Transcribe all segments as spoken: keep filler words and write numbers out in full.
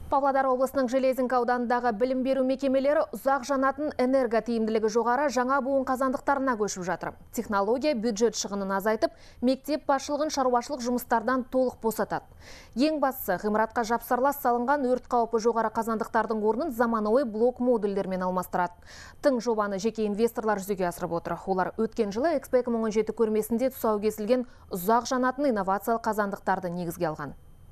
Павлодар облысының Железинка ауданындағы білім беру мекемелері ұзақ жанатын энерготиімділігі жоғары жаңа буын қазандықтарына көшіп жатыр. Технология бюджет шығынын азайтып, мектеп басшылығын шаруашылық жұмыстардан толық босатады. Ең бастысы, ғимаратқа жапсарлас салынған өрт қаупі жоғары қазандықтардың орнын заманауи блок модульдермен алмастырады. Тың жобаны жеке инвесторлар жүзеге асырып отыр. Олар өткен жылы Экспо екі мың он жеті көрмесінде тұсау кесілген ұзақ жанатын инновациялық қазандықтарды негізге алған.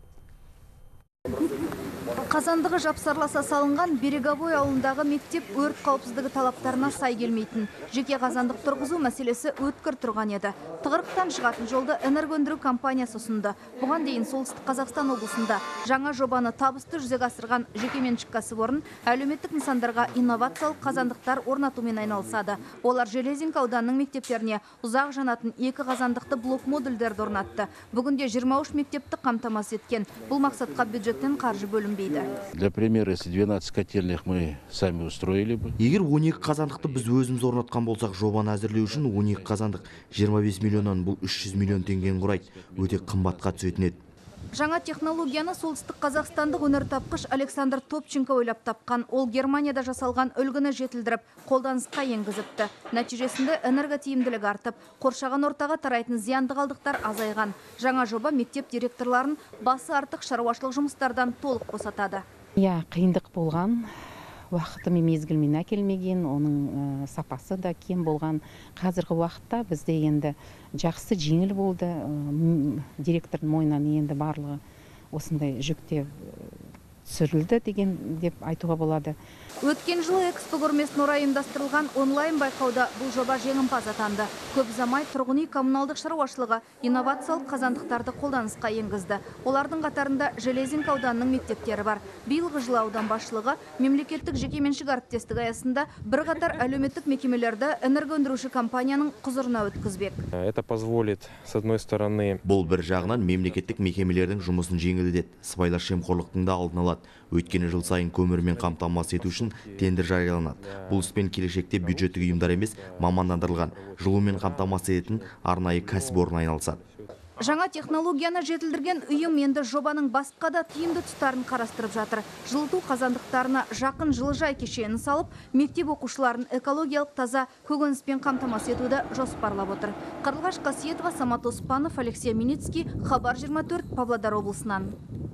Қазандығы жапсарласа салынған Береговой ауылындағы мектеп өрт қауіпсіздігі талаптарына сай келмейтін. Жеке қазандық тұрғызу мәселесі өткір тұрған еді. Тығырықтан шығатын жолды энергоөндіру компаниясы ұсынды. Бұған дейін Солтүстік Қазақстан облысында жаңа жобаны табысты жүзеге асырған жекеменшік кәсіпорын әлеуметтік нысандарға инновациялық қазандықтар орнатумен айналысады. Олар Железинка ауданының мектептеріне ұзақ жанатын екі қазандықты блок модульдерді орнатты. Бүгінде жиырма үш мектепті қамтамасыз еткен. Бұл мақсатқа бюджеттен қаржы бөлінбейді. Для примера, если двенадцать котельных мы сами устроили бы. Егер он екі қазандықты біз өзіміз орнатқан болсақ, жобаны әзірлеу үшін он екі қазандық жиырма бес миллионнан, бұл үш жүз миллион теңгені құрайды. Өте қымбатқа түсетін еді. Жаңа технологияны солтүстік қазақстандық өнертапқыш Александр Топченко ойлап тапқан. Ол Германияда жасалған үлгіні жетілдіріп, қолданысқа енгізіпті. Нәтижесінде энерготиімділігі артып, қоршаған ортаға тарайтын зиянды қалдықтар азайған. Жаңа жоба мектеп директорларын басы артық шаруашылық жұмыстардан толық босатады. Я, қиындық болған. Уақыты мезгілмен әкелмеген, оның сапасы да кем болған. Қазіргі уақытта бізде енді жақсы жеңіл болды. Директордың мойнынан енді барлығы осындай жүкте түсірілді деген деп айтуға болады. Өткен жылы Экспо көрмесіне орай ұйымдастырылған онлайн байқауда бұл жоба жеңімпаз атанды. Көп ұзамай тұрғын үй коммуналдық шаруашылығы инновациялық қазандықтарды қолданысқа енгізді. Олардың қатарында Железинка ауданының мектептері бар. Биылғы жылы аудан басшылығы мемлекеттік жекеменшік әріптестік аясында бірқатар әлеуметтік мекемелерді энергоөндіруші компанияның құзырына өткізбек. Это позволит, с одной стороны, бұл бір жағынан мемлекеттік мекемелердің жұмысын жеңілдетеді. Сыбайлас жемқорлықтың да алдын алады. Өйткені жыл сайын көмірмен қамтамасыз ету үшін тендер жарияланады. Бұл іспен келешекте бюджеттік ұйымдар емес, мамандандырылған жылумен қамтамасыз ететін арнайы кәсіпорын айналысады. Жаңа технологияны жетілдірген ұйым енді жобаның басқа да тиімді тұстарын қарастырып жатыр. Жылыту қазандықтарына жақын жылыжай кешенін салып, мектеп оқушыларын экологиялық таза көкөніспен қамтамасыз етуді жоспарлап отыр. Қарлығаш Қасиетова, Самат Оспанов, Алексей Миницкий, Хабар жиырма төрт, Павлодар облысынан.